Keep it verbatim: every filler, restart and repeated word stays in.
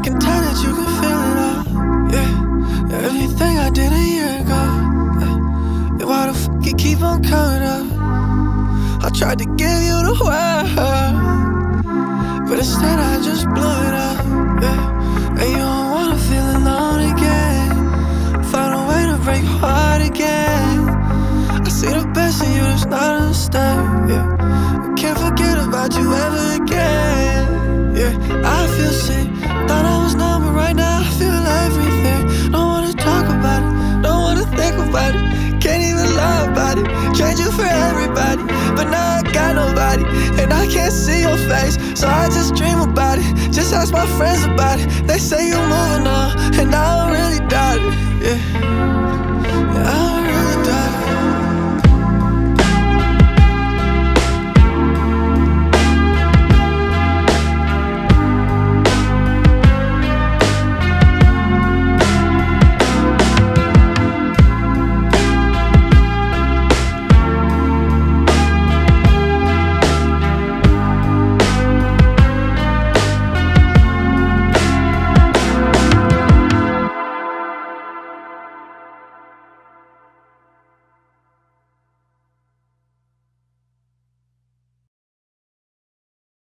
can tell that you can feel it all. Yeah, everything I did a year ago. Yeah, yeah, why the fuck you keep on coming up? I tried to give you the world, but instead I just blew it up. Yeah, and you don't wanna feel alone again. Found a way to break your heart again. I see the best in you, that's not a mistake. Yeah, I can't forget about you ever again. Yeah, I feel sick, thought I was numb, but right now I feel everything. Don't wanna talk about it, don't wanna think about it. Can't even lie about it, trade you for everybody. But now I got nobody, and I can't see your face, so I just dream about it. Just ask my friends about it, they say you're moving on, and I don't really doubt it. Yeah.